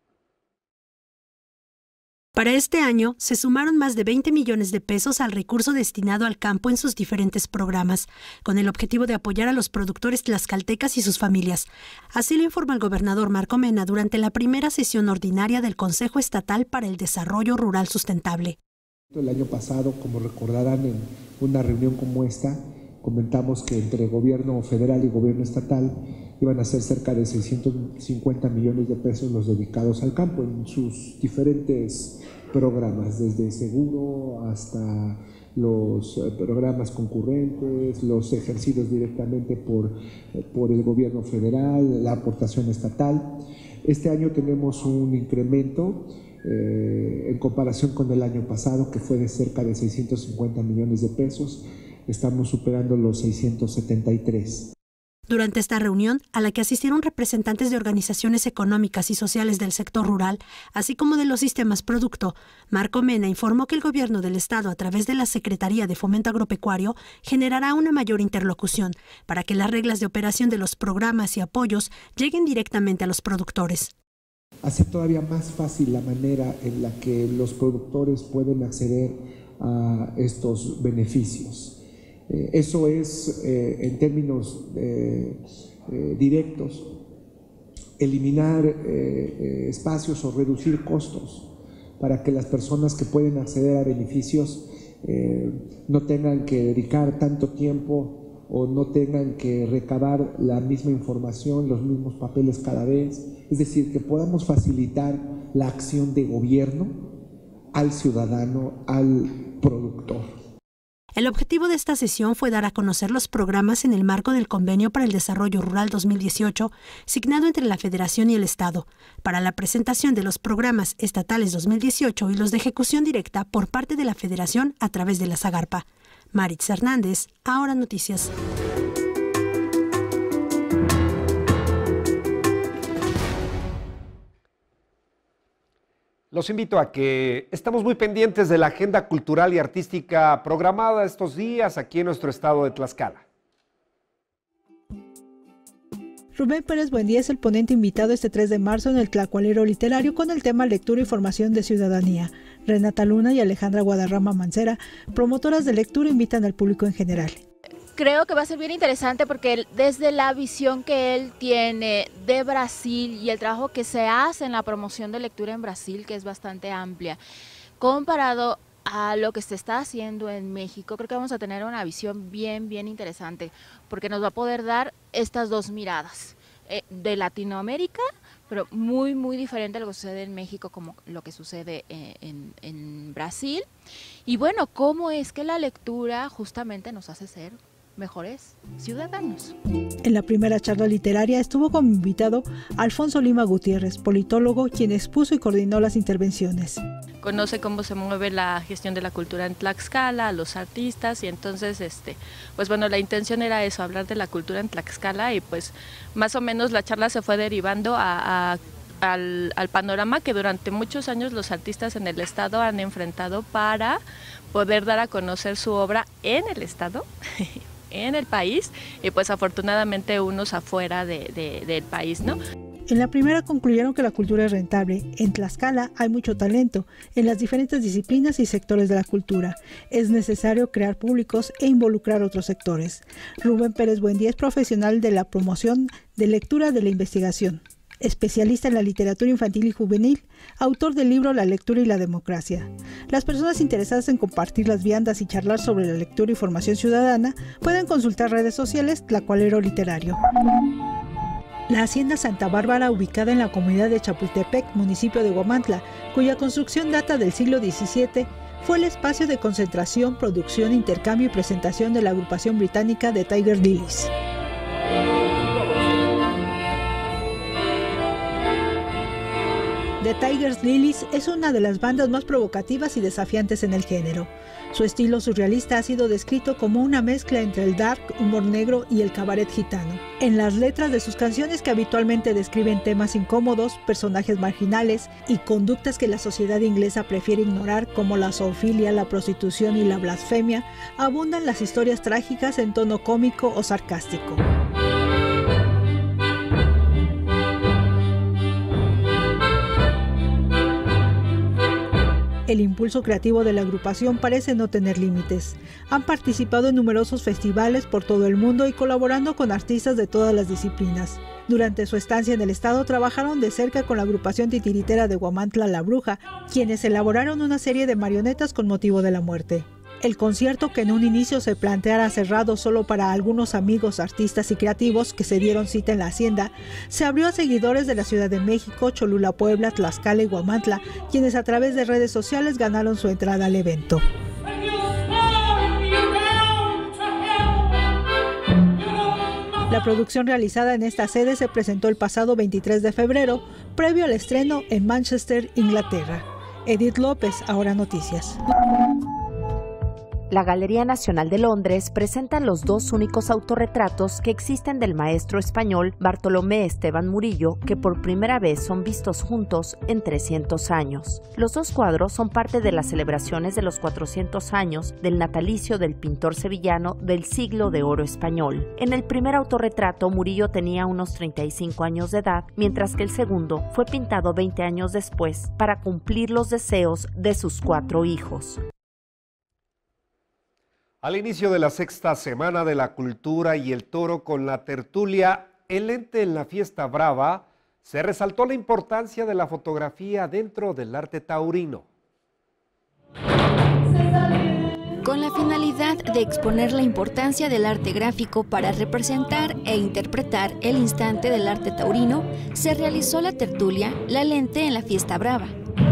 Para este año, se sumaron más de 20 millones de pesos al recurso destinado al campo en sus diferentes programas, con el objetivo de apoyar a los productores tlaxcaltecas y sus familias. Así lo informa el gobernador Marco Mena durante la primera sesión ordinaria del Consejo Estatal para el Desarrollo Rural Sustentable. El año pasado, como recordarán, en una reunión como esta, comentamos que entre gobierno federal y gobierno estatal iban a ser cerca de 650 millones de pesos los dedicados al campo en sus diferentes programas, desde seguro hasta los programas concurrentes, los ejercidos directamente por el gobierno federal, la aportación estatal. Este año tenemos un incremento en comparación con el año pasado, que fue de cerca de 650 millones de pesos. Estamos superando los 673. Durante esta reunión, a la que asistieron representantes de organizaciones económicas y sociales del sector rural, así como de los sistemas producto, Marco Mena informó que el gobierno del estado, a través de la Secretaría de Fomento Agropecuario, generará una mayor interlocución para que las reglas de operación de los programas y apoyos lleguen directamente a los productores. Hacer todavía más fácil la manera en la que los productores pueden acceder a estos beneficios. Eso es, en términos directos, eliminar espacios o reducir costos para que las personas que pueden acceder a beneficios no tengan que dedicar tanto tiempo o no tengan que recabar la misma información, los mismos papeles cada vez. Es decir, que podamos facilitar la acción de gobierno al ciudadano, al productor. El objetivo de esta sesión fue dar a conocer los programas en el marco del Convenio para el Desarrollo Rural 2018, signado entre la Federación y el Estado, para la presentación de los programas estatales 2018 y los de ejecución directa por parte de la Federación a través de la Zagarpa. Maritz Hernández, Ahora Noticias. Los invito a que estamos muy pendientes de la agenda cultural y artística programada estos días aquí en nuestro estado de Tlaxcala. Rubén Pérez Buendía es el ponente invitado este 3 de marzo en el Tlacualero Literario con el tema Lectura y Formación de Ciudadanía. Renata Luna y Alejandra Guadarrama Mancera, promotoras de lectura, invitan al público en general. Creo que va a ser bien interesante porque desde la visión que él tiene de Brasil y el trabajo que se hace en la promoción de lectura en Brasil, que es bastante amplia, comparado a lo que se está haciendo en México, creo que vamos a tener una visión bien interesante, porque nos va a poder dar estas dos miradas de Latinoamérica, pero muy diferente a lo que sucede en México como lo que sucede en Brasil. Y bueno, cómo es que la lectura justamente nos hace ser mejores ciudadanos. En la primera charla literaria estuvo como invitado Alfonso Lima Gutiérrez, politólogo, quien expuso y coordinó las intervenciones. Conoce cómo se mueve la gestión de la cultura en Tlaxcala, los artistas, y entonces pues bueno, la intención era eso, hablar de la cultura en Tlaxcala, y pues más o menos la charla se fue derivando al panorama que durante muchos años los artistas en el estado han enfrentado para poder dar a conocer su obra en el estado, en el país, y pues afortunadamente unos afuera del país, ¿no? En la primera concluyeron que la cultura es rentable. En Tlaxcala hay mucho talento en las diferentes disciplinas y sectores de la cultura. Es necesario crear públicos e involucrar otros sectores. Rubén Pérez Buendía es profesional de la promoción de lectura de la investigación, especialista en la literatura infantil y juvenil, autor del libro La lectura y la democracia. Las personas interesadas en compartir las viandas y charlar sobre la lectura y formación ciudadana pueden consultar redes sociales Tlacualero Literario. La Hacienda Santa Bárbara, ubicada en la comunidad de Chapultepec, municipio de Huamantla, cuya construcción data del siglo XVII, fue el espacio de concentración, producción, intercambio y presentación de la agrupación británica The Tiger Lilies. The Tiger Lilies es una de las bandas más provocativas y desafiantes en el género. Su estilo surrealista ha sido descrito como una mezcla entre el dark, humor negro y el cabaret gitano. En las letras de sus canciones, que habitualmente describen temas incómodos, personajes marginales y conductas que la sociedad inglesa prefiere ignorar, como la zoofilia, la prostitución y la blasfemia, abundan las historias trágicas en tono cómico o sarcástico. El impulso creativo de la agrupación parece no tener límites. Han participado en numerosos festivales por todo el mundo y colaborando con artistas de todas las disciplinas. Durante su estancia en el estado trabajaron de cerca con la agrupación titiritera de Huamantla La Bruja, quienes elaboraron una serie de marionetas con motivo de la muerte. El concierto, que en un inicio se planteara cerrado solo para algunos amigos, artistas y creativos que se dieron cita en la Hacienda, se abrió a seguidores de la Ciudad de México, Cholula, Puebla, Tlaxcala y Huamantla, quienes a través de redes sociales ganaron su entrada al evento. La producción realizada en esta sede se presentó el pasado 23 de febrero, previo al estreno en Manchester, Inglaterra. Edith López, Ahora Noticias. La Galería Nacional de Londres presenta los dos únicos autorretratos que existen del maestro español Bartolomé Esteban Murillo, que por primera vez son vistos juntos en 300 años. Los dos cuadros son parte de las celebraciones de los 400 años del natalicio del pintor sevillano del siglo de oro español. En el primer autorretrato, Murillo tenía unos 35 años de edad, mientras que el segundo fue pintado 20 años después para cumplir los deseos de sus 4 hijos. Al inicio de la sexta semana de la cultura y el toro con la tertulia El Ente en la Fiesta Brava, Se resaltó la importancia de la fotografía dentro del arte taurino. Con la finalidad de exponer la importancia del arte gráfico para representar e interpretar el instante del arte taurino, se realizó la tertulia La Lente en la Fiesta Brava.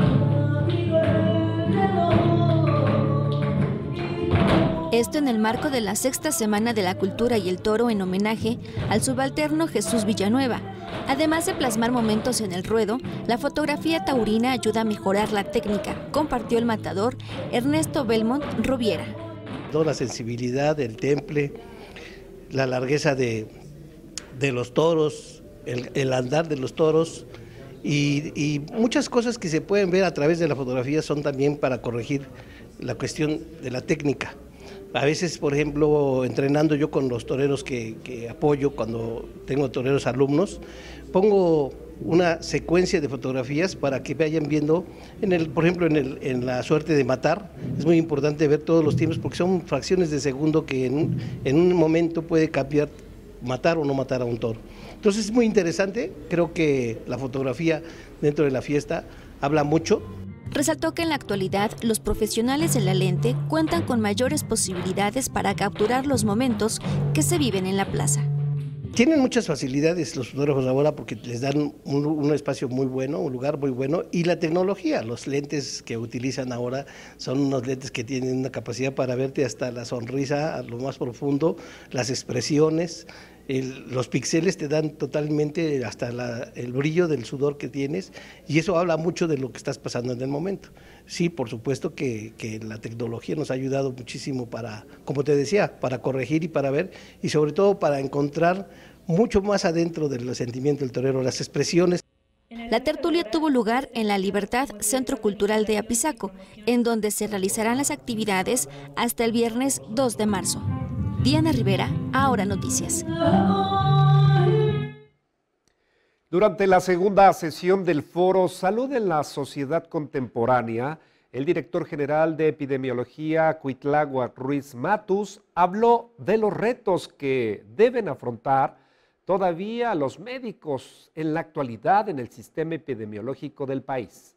Esto en el marco de la 6ª Semana de la Cultura y el Toro en homenaje al subalterno Jesús Villanueva. Además de plasmar momentos en el ruedo, la fotografía taurina ayuda a mejorar la técnica, compartió el matador Ernesto Belmont Rubiera. Toda la sensibilidad del temple, la largueza de los toros, el andar de los toros y muchas cosas que se pueden ver a través de la fotografía son también para corregir la cuestión de la técnica. A veces, por ejemplo, entrenando yo con los toreros que apoyo cuando tengo toreros alumnos, pongo una secuencia de fotografías para que vayan viendo, por ejemplo, en la suerte de matar. Es muy importante ver todos los tiempos porque son fracciones de segundo que en un momento puede cambiar, matar o no matar a un toro. Entonces es muy interesante, creo que la fotografía dentro de la fiesta habla mucho. Resaltó que en la actualidad los profesionales de la lente cuentan con mayores posibilidades para capturar los momentos que se viven en la plaza. Tienen muchas facilidades los fotógrafos ahora porque les dan un espacio muy bueno, un lugar muy bueno, y la tecnología, los lentes que utilizan ahora son unos lentes que tienen una capacidad para verte hasta la sonrisa a lo más profundo, las expresiones. Los píxeles te dan totalmente hasta el brillo del sudor que tienes y eso habla mucho de lo que estás pasando en el momento. Sí, por supuesto que la tecnología nos ha ayudado muchísimo para, como te decía, para corregir y para ver y sobre todo para encontrar mucho más adentro del sentimiento del torero, las expresiones. La tertulia tuvo lugar en La Libertad, Centro Cultural de Apizaco, en donde se realizarán las actividades hasta el viernes 2 de marzo. Diana Rivera, Ahora Noticias. Durante la segunda sesión del foro Salud en la Sociedad Contemporánea, el director general de Epidemiología, Cuitláhuac Ruiz Matus, habló de los retos que deben afrontar todavía los médicos en la actualidad en el sistema epidemiológico del país.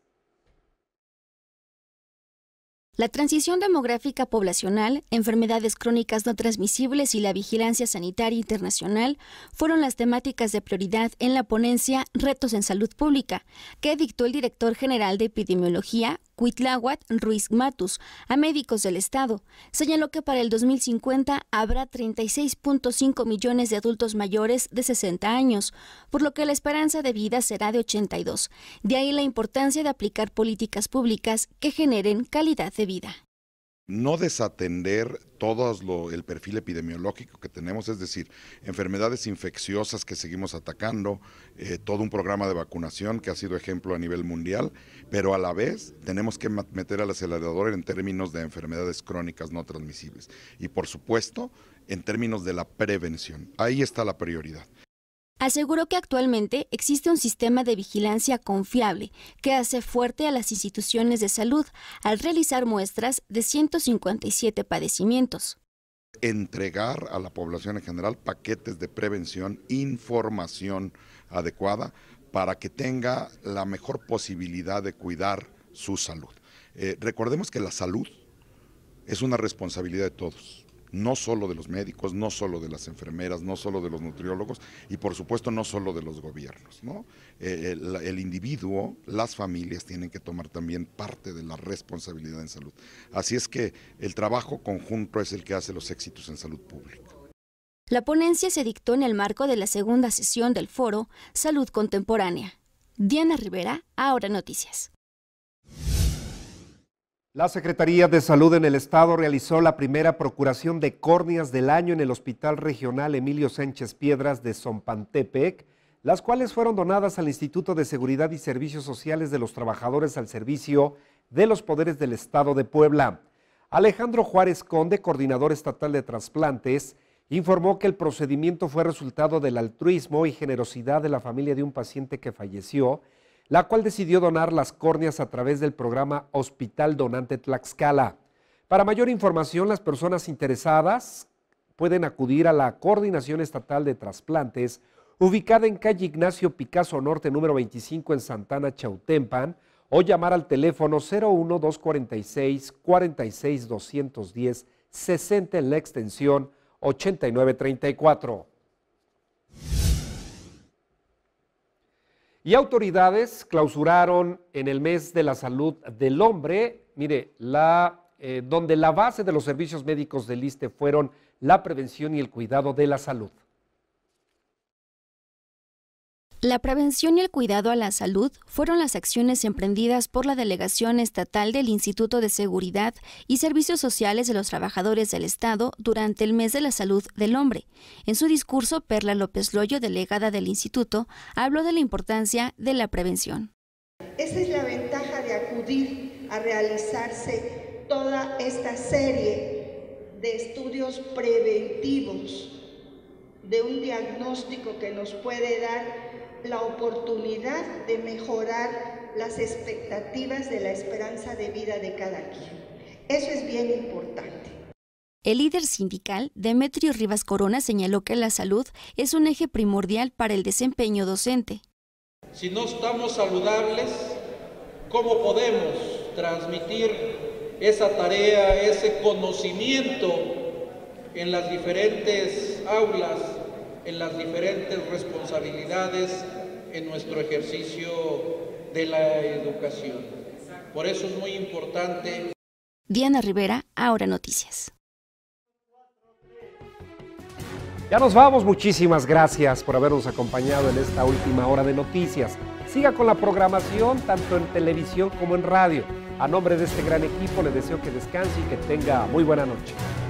La transición demográfica poblacional, enfermedades crónicas no transmisibles y la vigilancia sanitaria internacional fueron las temáticas de prioridad en la ponencia Retos en Salud Pública, que dictó el director general de Epidemiología, Cuitláhuac Ruiz Matus, a médicos del Estado. Señaló que para el 2050 habrá 36.5 millones de adultos mayores de 60 años, por lo que la esperanza de vida será de 82. De ahí la importancia de aplicar políticas públicas que generen calidad de vida. No desatender todo el perfil epidemiológico que tenemos, es decir, enfermedades infecciosas que seguimos atacando, todo un programa de vacunación que ha sido ejemplo a nivel mundial, pero a la vez tenemos que meter al acelerador en términos de enfermedades crónicas no transmisibles y por supuesto en términos de la prevención. Ahí está la prioridad. Aseguró que actualmente existe un sistema de vigilancia confiable que hace fuerte a las instituciones de salud al realizar muestras de 157 padecimientos. Entregar a la población en general paquetes de prevención, información adecuada para que tenga la mejor posibilidad de cuidar su salud. Recordemos que la salud es una responsabilidad de todos. No solo de los médicos, no solo de las enfermeras, no solo de los nutriólogos y por supuesto no solo de los gobiernos, ¿no? El individuo, las familias tienen que tomar también parte de la responsabilidad en salud. Así es que el trabajo conjunto es el que hace los éxitos en salud pública. La ponencia se dictó en el marco de la segunda sesión del foro Salud Contemporánea. Diana Rivera, Ahora Noticias. La Secretaría de Salud en el Estado realizó la primera procuración de córneas del año en el Hospital Regional Emilio Sánchez Piedras de Zompantepec, las cuales fueron donadas al Instituto de Seguridad y Servicios Sociales de los Trabajadores al Servicio de los Poderes del Estado de Puebla. Alejandro Juárez Conde, coordinador estatal de trasplantes, informó que el procedimiento fue resultado del altruismo y generosidad de la familia de un paciente que falleció, la cual decidió donar las córneas a través del programa Hospital Donante Tlaxcala. Para mayor información, las personas interesadas pueden acudir a la Coordinación Estatal de Trasplantes ubicada en calle Ignacio Picasso Norte, número 25 en Santana, Chautempan, o llamar al teléfono 01-246-46-210, 60 en la extensión 8934. Y autoridades clausuraron en el mes de la salud del hombre, mire, donde la base de los servicios médicos del ISSSTE fueron la prevención y el cuidado de la salud. La prevención y el cuidado a la salud fueron las acciones emprendidas por la Delegación Estatal del Instituto de Seguridad y Servicios Sociales de los Trabajadores del Estado durante el mes de la salud del hombre. En su discurso, Perla López Loyo, delegada del instituto, habló de la importancia de la prevención. Esa es la ventaja de acudir a realizarse toda esta serie de estudios preventivos, de un diagnóstico que nos puede dar la oportunidad de mejorar las expectativas de la esperanza de vida de cada quien. Eso es bien importante. El líder sindical, Demetrio Rivas Corona, señaló que la salud es un eje primordial para el desempeño docente. Si no estamos saludables, ¿cómo podemos transmitir esa tarea, ese conocimiento en las diferentes aulas, en las diferentes responsabilidades en nuestro ejercicio de la educación? Por eso es muy importante. Diana Rivera, Ahora Noticias. Ya nos vamos, muchísimas gracias por habernos acompañado en esta última hora de noticias. Siga con la programación tanto en televisión como en radio. A nombre de este gran equipo le deseo que descanse y que tenga muy buena noche.